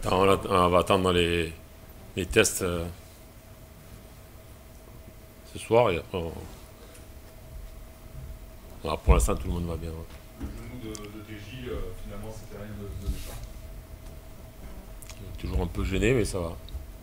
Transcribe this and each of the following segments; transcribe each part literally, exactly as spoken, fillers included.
attend, on, attend- on va attendre les, les tests euh, ce soir et après, on- alors, pour l'instant, tout le monde va bien. Le genou de, de T J, euh, finalement, c'était rien de, de méchant. Toujours un peu gêné, mais ça va.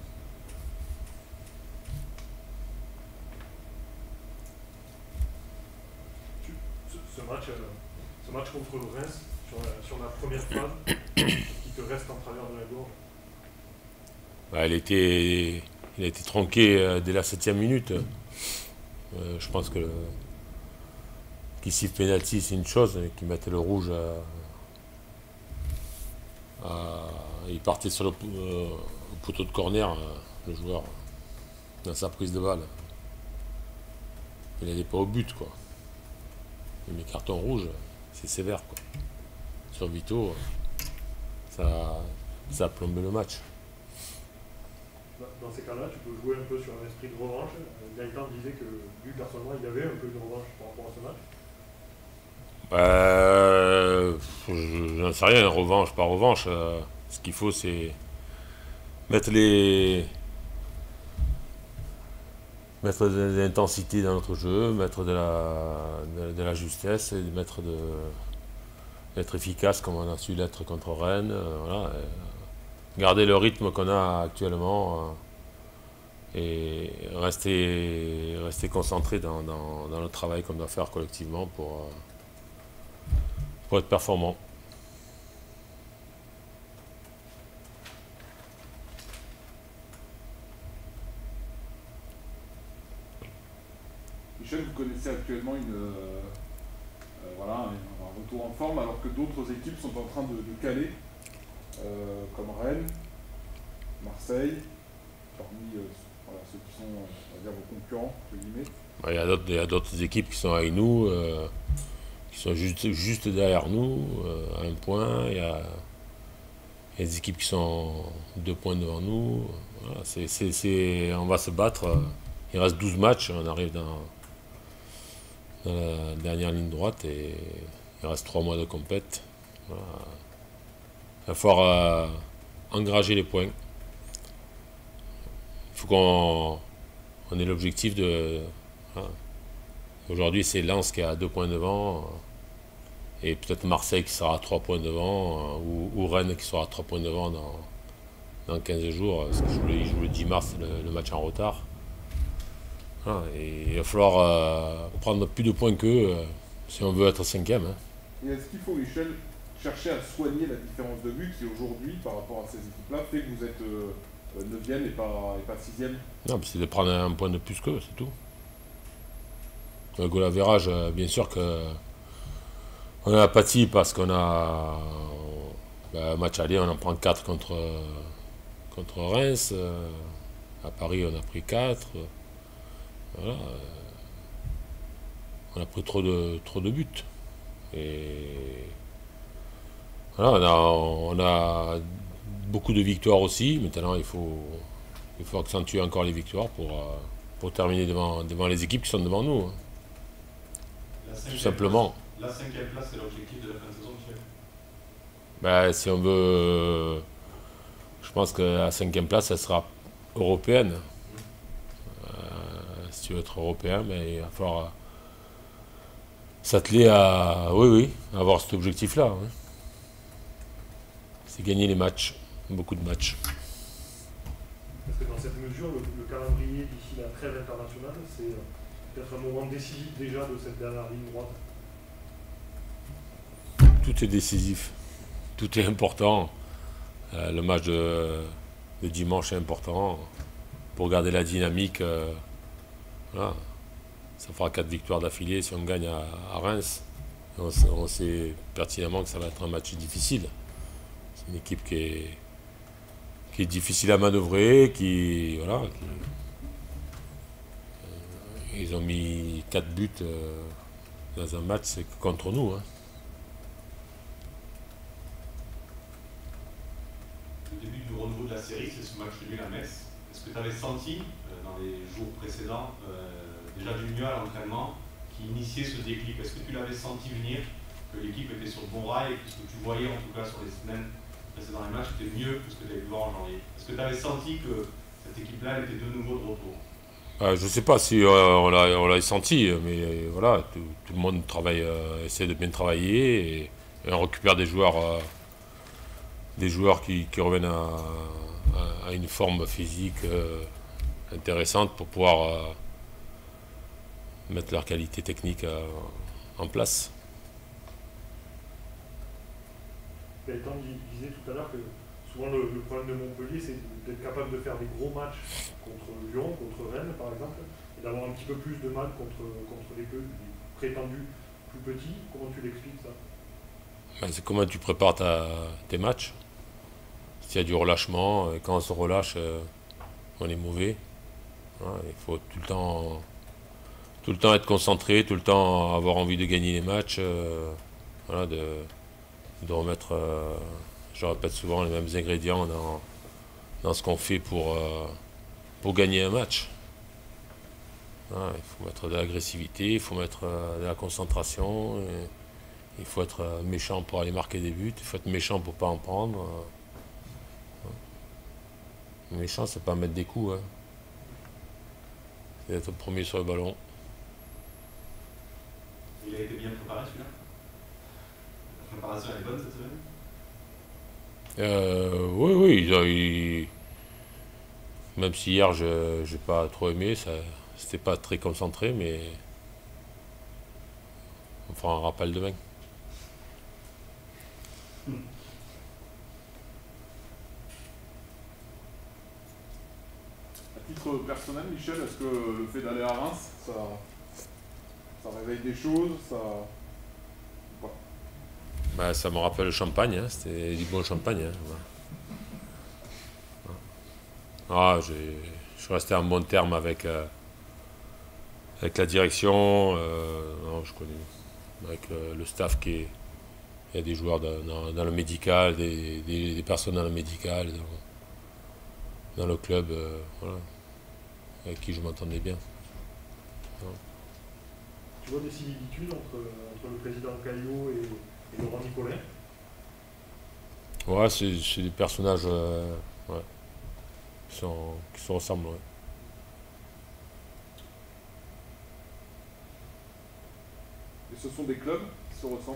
Tu- ce, ce match, euh, ce match contre Reims, sur la, sur la première phase, qui te reste en travers de la gorge. Bah, il, était, il a été tronqué euh, dès la septième minute. Euh, je pense que qu'il siffle penalty, c'est une chose, mais qu'il mette le rouge à, à- il partait sur le, pou- euh, au poteau de corner, euh, le joueur, dans sa prise de balle. Il n'allait pas au but, quoi. Et mes cartons rouges, c'est sévère, quoi. Sur Vito, ça, ça a plombé le match. Dans dans ces cas-là, tu peux jouer un peu sur un esprit de revanche. Euh, Gaëtan disait que lui, personnellement, il avait un peu de revanche par rapport à ce match. Euh, je n'en sais rien, revanche, pas revanche. euh, ce qu'il faut, c'est mettre les. mettre de l'intensité dans notre jeu, mettre de la, de, de la justesse et mettre de. être efficace comme on a su l'être contre Rennes. euh, voilà, euh, garder le rythme qu'on a actuellement euh, et rester, rester concentré dans, dans, dans le travail qu'on doit faire collectivement pour, euh, pour être performant. Michel, vous connaissez actuellement une, euh, euh, voilà, un, un retour en forme alors que d'autres équipes sont en train de, de caler, euh, comme Rennes, Marseille, parmi euh, voilà, ceux qui sont, on va dire, vos concurrents, entre guillemets. Il y a d'autres- il y a d'autres équipes qui sont avec nous, euh, qui sont juste, juste derrière nous, euh, à un point. Il y a, il y a des équipes qui sont deux points devant nous. Voilà, c'est, c'est- c'est- on va se battre. Il reste douze matchs, on arrive dans, dans la dernière ligne droite et il reste trois mois de compète. Voilà. Il va falloir euh, engranger les points. Il faut qu'on on ait l'objectif de. Voilà. Aujourd'hui, c'est Lens qui est à deux points devant, euh, et peut-être Marseille qui sera à trois points devant, euh, ou, ou Rennes qui sera à trois points devant dans, dans quinze jours, parce qu'ils jouent le, ils jouent le dix mars le, le match en retard. Voilà, et il va falloir euh, prendre plus de points qu'eux euh, si on veut être cinquième. Hein. Et est-ce qu'il faut, Michel, chercher à soigner la différence de but qui aujourd'hui, par rapport à ces équipes-là, fait que vous êtes euh, neuvième et pas, et pas sixième? Non, mais c'est de prendre un point de plus qu'eux, c'est tout. Le goal average, euh, bien sûr que on a apathie parce qu'on a ben, un match aller, on en prend quatre contre, contre Reims. euh, à Paris, on a pris quatre. Voilà. euh, On a pris trop de, trop de buts. Et voilà, on a, on a beaucoup de victoires aussi. Maintenant, il faut, il faut accentuer encore les victoires pour, euh, pour terminer devant, devant les équipes qui sont devant nous. hein. La Tout cinquième simplement. place- La cinquième place, c'est l'objectif de la fin de saison, Michel. Ben, si on veut. Je pense que la cinquième place, elle sera européenne. Euh, si tu veux être européen, ben, il va falloir euh, s'atteler à. Oui, oui, avoir cet objectif-là. hein. C'est gagner les matchs. Beaucoup de matchs. Parce que dans cette mesure, le, le calendrier d'ici la trêve internationale, c'est euh, peut-être un moment décisif déjà de cette dernière ligne droite. Tout est décisif. Tout est important. Euh, le match de, de dimanche est important pour garder la dynamique. euh, voilà. Ça fera quatre victoires d'affilée si on gagne à, à Reims. On, sait- on sait pertinemment que ça va être un match difficile. C'est une équipe qui est, qui est difficile à manœuvrer, qui. Voilà. qui- euh, ils ont mis quatre buts euh, dans un match, c'est que contre nous. hein. Le début du renouveau de la série, c'est ce match nul à Metz. Est-ce que tu avais senti, euh, dans les jours précédents, euh, déjà du mieux à l'entraînement, qui initiait ce déclic? Est-ce que tu l'avais senti venir, que l'équipe était sur le bon rail, et que ce que tu voyais en tout cas sur les semaines précédent les matchs était mieux que ce que tu avais pu voir en janvier? Est-ce que tu avais senti que cette équipe-là était de nouveau de retour? Euh, je ne sais pas si euh, on l'a on l'a senti, mais euh, voilà, tout, tout le monde travaille, euh, essaie de bien travailler et, et on récupère des joueurs, euh, des joueurs qui, qui reviennent à, à, à une forme physique euh, intéressante pour pouvoir euh, mettre leur qualité technique euh, en place. Gaëtan disait tout à l'heure que souvent le, le problème de Montpellier, c'est d'être capable de faire des gros matchs contre Lyon, contre Rennes par exemple, et d'avoir un petit peu plus de mal contre, contre les, les prétendus plus petits. Comment tu l'expliques ça? Ben, c'est comment tu prépares ta, tes matchs. S'il y a du relâchement, et quand on se relâche, euh, on est mauvais. Hein, il faut tout le temps, tout le temps être concentré, tout le temps avoir envie de gagner les matchs, euh, voilà, de, de remettre, euh, je répète souvent, les mêmes ingrédients dans, dans ce qu'on fait pour, euh, pour gagner un match. Hein, il faut mettre de l'agressivité, il faut mettre euh, de la concentration, et il faut être euh, méchant pour aller marquer des buts, il faut être méchant pour ne pas en prendre. Euh, hein. Méchant, c'est pas mettre des coups. Hein. C'est être le premier sur le ballon. Il a été bien préparé celui-là? La préparation elle est bonne cette semaine? Euh, oui, oui, il, il, même si hier je n'ai pas trop aimé, ça c'était pas très concentré, mais on fera un rappel demain. Hmm. À titre personnel, Michel, est-ce que le fait d'aller à Reims, ça, ça réveille des choses, ça... ou pas? Bah, ça me rappelle le champagne, hein, c'était du bon champagne. Hein, ouais. Ah, j'ai, je suis resté en bon terme avec, euh, avec la direction, euh, non, je connais, avec le, le staff qui est. Il y a des joueurs dans, dans, dans le médical, des, des, des personnes dans le médical, dans, dans le club, euh, voilà, avec qui je m'entendais bien. Ouais. Tu vois des similitudes entre, entre le président Caillot et, et Laurent Nicolin? Ouais, c'est, c'est des personnages euh, ouais, qui, sont, qui se ressemblent. Ouais. Et ce sont des clubs qui se ressemblent?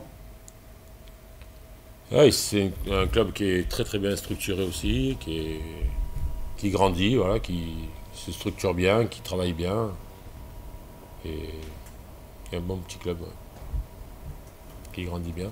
Ouais, c'est un club qui est très très bien structuré aussi, qui, est, qui grandit, voilà, qui se structure bien, qui travaille bien. Et qui est un bon petit club, ouais, qui grandit bien.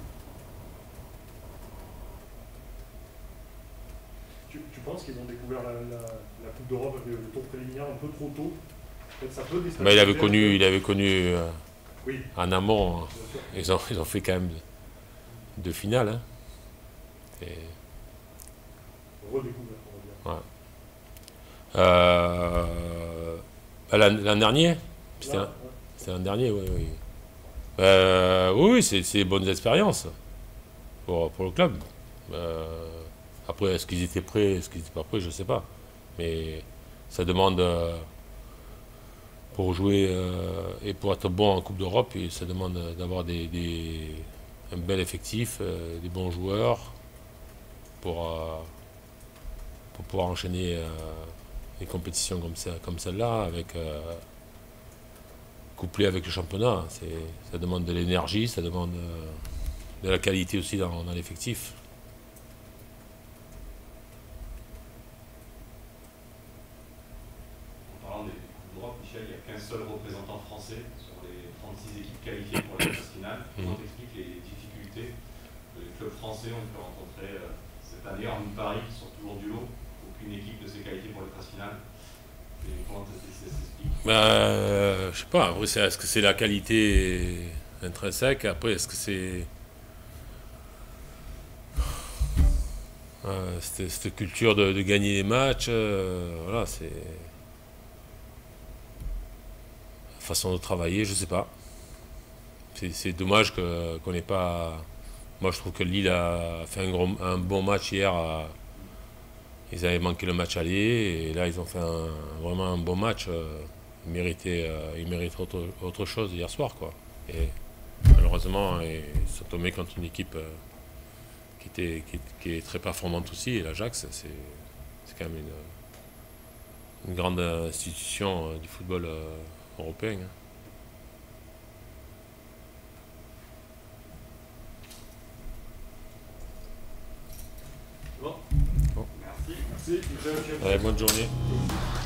Tu, tu penses qu'ils ont découvert la, la, la Coupe d'Europe, le, le tour préliminaire un peu trop tôt? Peut-être ça peut déstabiliser. Bah, il avait connu, il avait connu euh, oui. En amont, hein. ils, ont, ils ont fait quand même deux finales. Hein. Et... redécouvert, on va dire. Ouais. Euh, bah, l'an, l'an dernier C'était l'an, ouais. c'était l'an dernier, oui. Oui, euh, oui c'est, c'est des bonnes expériences pour, pour le club. Euh, après, est-ce qu'ils étaient prêts, est-ce qu'ils n'étaient pas prêts, je ne sais pas. Mais ça demande, euh, pour jouer euh, et pour être bon en Coupe d'Europe, et ça demande d'avoir des, des, un bel effectif, euh, des bons joueurs, pour, euh, pour pouvoir enchaîner euh, des compétitions comme, ça, comme celle-là, avec, euh, couplé avec le championnat. C'est, ça demande de l'énergie, ça demande euh, de la qualité aussi dans, dans l'effectif. En parlant des Coupes d'Europe, Michel, il n'y a qu'un seul représentant français sur les trente-six équipes qualifiées pour la phase finale. Comment t'expliques les difficultés que les clubs français ont pu rencontrer euh, cette année, hormis Paris, qui sort toujours du lot? Aucune équipe ne s'est qualifiée pour les phases finales. Et comment ça s'explique? Bah, je sais pas, après, c'est, est-ce que c'est la qualité intrinsèque? Après, est-ce que c'est euh, cette, cette culture de, de gagner les matchs, euh, voilà, c'est la façon de travailler, je sais pas. C'est, c'est dommage que, qu'on n'ait pas. Moi, je trouve que Lille a fait un, gros, un bon match hier. À... Ils avaient manqué le match aller et là, ils ont fait un, vraiment un bon match. Ils méritaient, euh, ils méritaient autre, autre chose hier soir, quoi. Et malheureusement, ils sont tombés contre une équipe euh, qui, était, qui, est, qui est très performante aussi. Et l'Ajax, c'est, c'est quand même une, une grande institution euh, du football euh, européen. Hein. Bon. Bon. Merci. Merci, Michel. Allez, bonne journée.